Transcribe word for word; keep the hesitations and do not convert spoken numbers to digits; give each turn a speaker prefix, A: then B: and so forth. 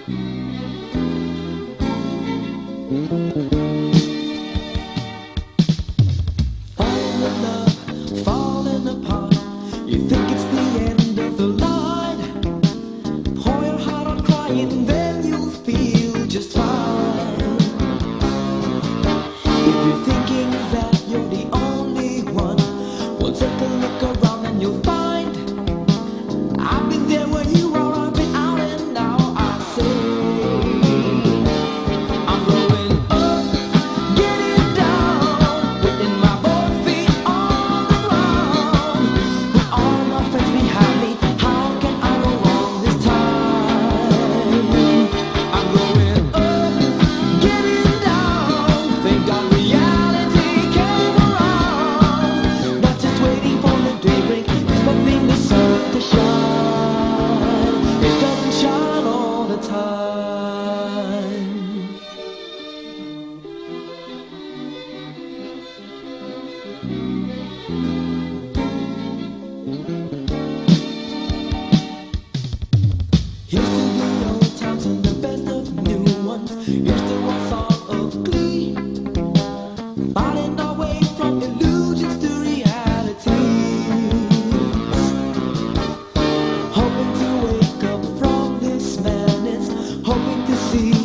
A: Falling in love, falling apart. You think it's the end of the line. Pour your heart out crying, then you'll feel just fine. If you're thinking that you're the only one, well, take a look around and you'll find I've been there where you are, I've been out and now I say I'm going up, getting down, putting my both feet on the ground. With all my friends behind me, how can I go wrong this time? I'm going up, getting down, thank God reality came around. Not just waiting for the daybreak, expecting the sun to shine. It doesn't shine all the time. Here's to the old times and the best of new ones. Here's to our song of glee, finding our way from illusions to realities. Hoping to wake up from this madness, hoping to see